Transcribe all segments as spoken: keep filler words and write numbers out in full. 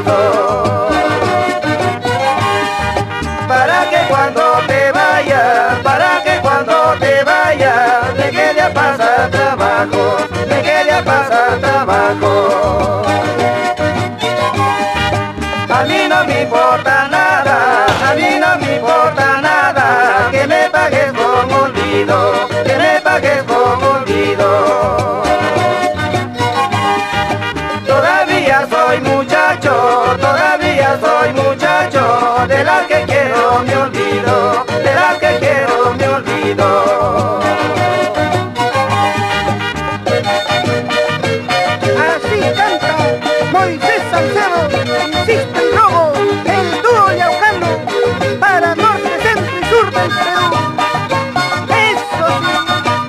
tramposo. Para que cuando te vayas, para que cuando te vayas, me quede a pasar trabajo, me quede a pasar trabajo. A mí no me importa nada, a mí no me importa nada, que me pagues con olvido, que me pagues con olvido. Todavía soy muchacho, todavía soy muchacho, de las que quiero me olvido, de las que quiero me olvido. Así canta Moisés Salcedo, insiste el robo, el dúo yaucano, para norte, centro y sur del Perú. Eso sí.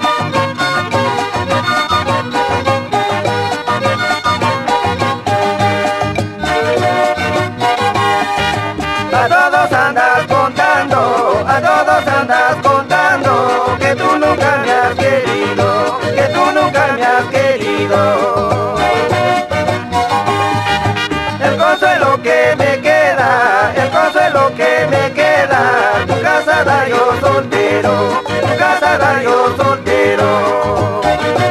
A todos andas contando, a todos andas contando, que tú nunca me has querido, que tú nunca me has querido. El consuelo que me queda, el consuelo que me queda, tu casada yo soltero, tu casada yo soltero.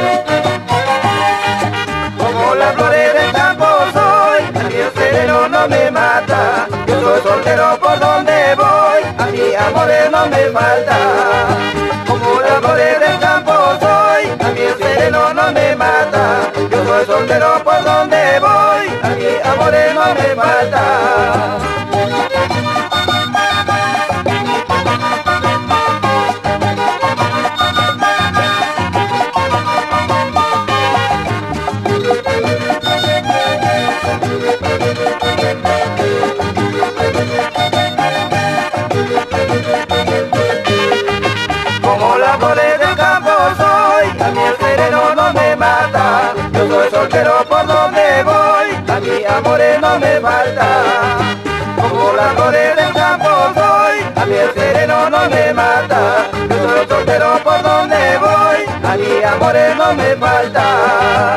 Como las flores del campo soy, a mí el sereno no me mata, yo soy soltero por donde voy, a mi amores no me falta. Como las flores del campo soy, a mí el sereno no me mata, yo soy soltero por donde voy, a mi amores no me falta. Como las flores del campo soy, a mí el sereno no me mata, yo soy soltero por donde voy, a mi amores no me falta. Como las flores del campo soy, a mí el sereno no me mata, yo soy soltero por donde voy, a mi amores no me falta.